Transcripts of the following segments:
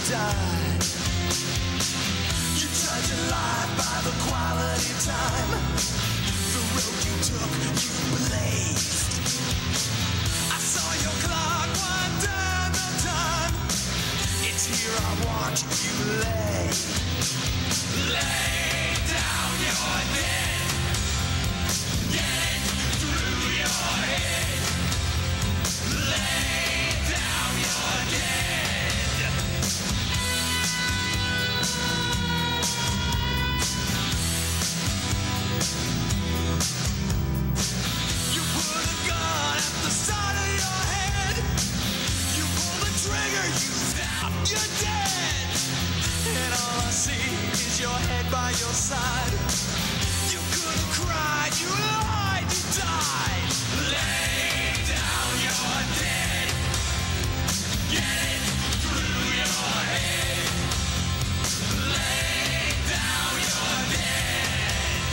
died. You judge your life by the quality of time. The road you took, you blazed. I saw your clock wind down the time. It's here I want you lay. Lay down your dead. Get it through your head. Lay down your dead. You put a gun at the side of your head. You pull the trigger, you stop, you're dead. And all I see is your head by your side. You could have cried, you lied, you died. Lay down your dead. Get it through your head. Lay down your dead.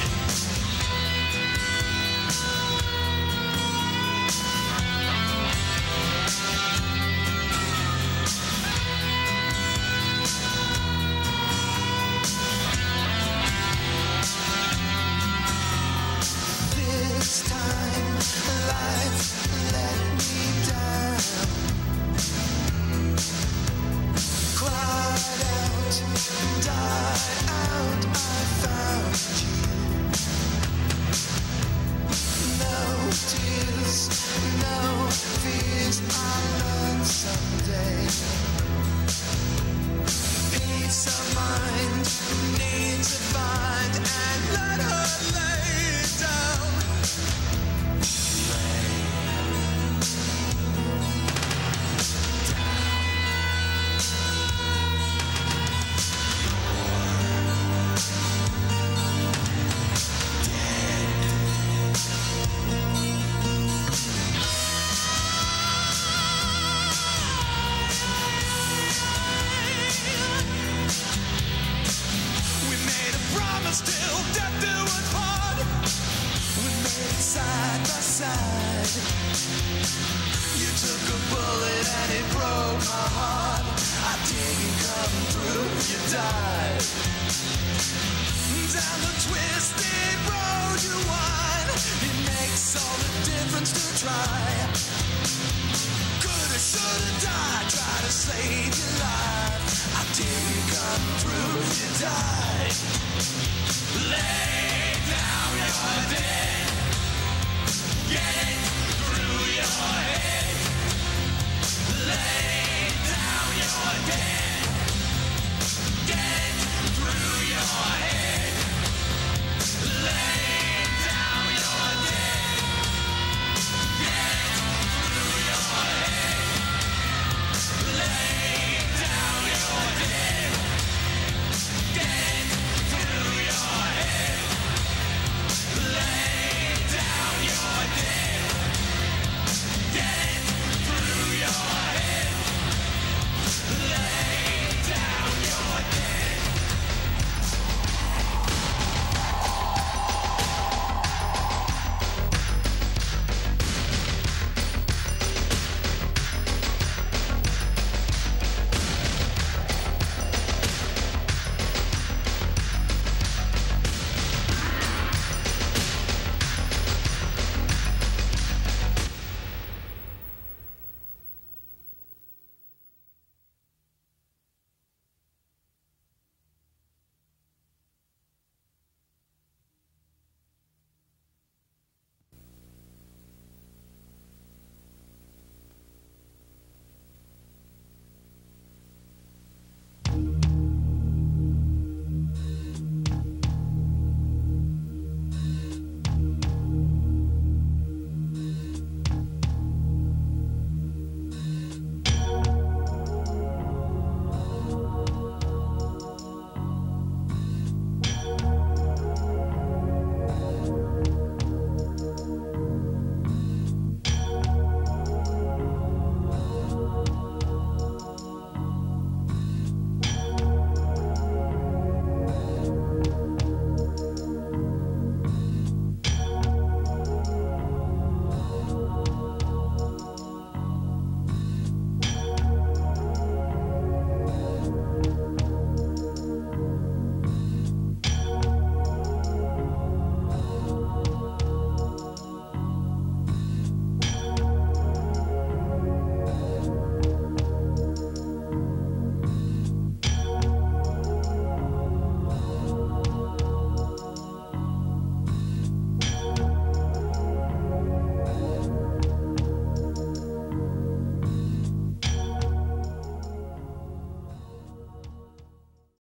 This time life let me down. Cried out, died out, I found you. No tears, no fears, I'll learn someday. Peace of mind, need to find and let her lay down. Till death do us part. We made it side by side. You took a bullet and it broke my heart. I didn't come through, you died. Down the twisted road you wind. It makes all the difference to try. Coulda, shoulda died, try to save your life. I didn't come through, you died. Lay down your dead.